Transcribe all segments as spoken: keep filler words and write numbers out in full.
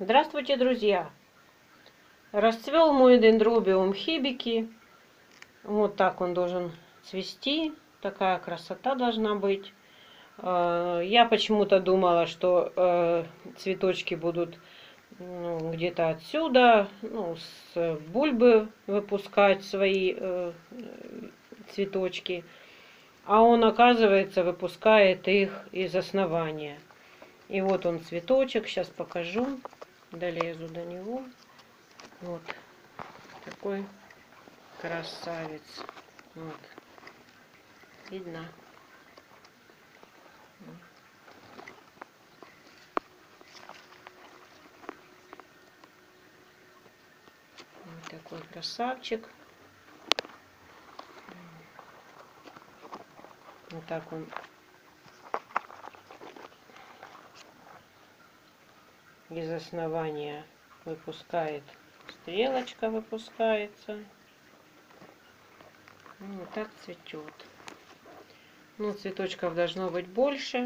Здравствуйте, друзья! Расцвел мой дендробиум хибики. Вот так он должен цвести. Такая красота должна быть. Я почему-то думала, что цветочки будут ну, где-то отсюда, ну, с бульбы выпускать свои цветочки. А он, оказывается, выпускает их из основания. И вот он цветочек. Сейчас покажу. Долезу до него. Вот такой красавец. Вот. Видно? Вот такой красавчик. Вот так он из основания выпускает. Стрелочка выпускается. Вот так цветет. Ну, цветочков должно быть больше.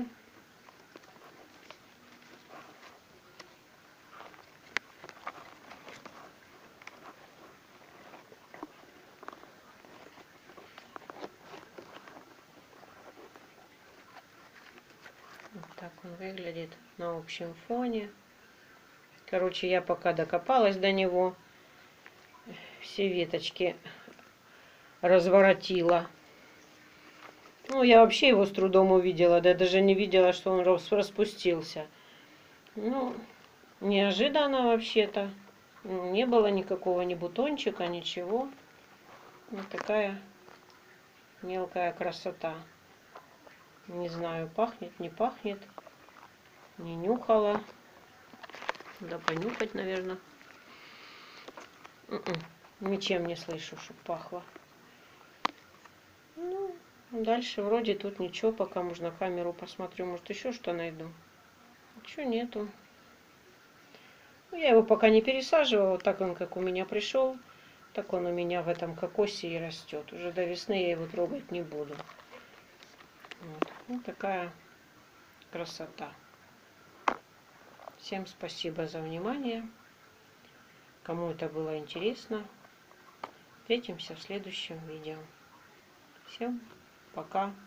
Вот так он выглядит на общем фоне. Короче, я пока докопалась до него, все веточки разворотила. Ну, я вообще его с трудом увидела, да я даже не видела, что он распустился. Ну, неожиданно вообще-то. Не было никакого ни бутончика, ничего. Вот такая мелкая красота. Не знаю, пахнет, не пахнет. Не нюхала. Надо понюхать, наверное. Ничем не слышу, чтобы пахло. Ну, дальше вроде тут ничего, пока можно камеру посмотрю, может еще что найду. Ничего нету. Ну, я его пока не пересаживала, вот так он как у меня пришел, так он у меня в этом кокосе и растет. Уже до весны я его трогать не буду. Вот, вот такая красота. Всем спасибо за внимание. Кому это было интересно, встретимся в следующем видео. Всем пока.